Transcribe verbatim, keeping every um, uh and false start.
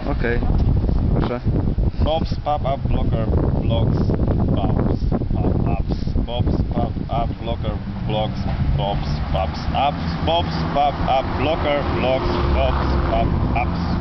Okej, okay. Proszę. Bob's pop-up blocker blocks Bob's pop-ups. Bob's pop-up blocker blocks Bob's pops ups. Bob's pop-up blocker blocks Bob's pop-ups.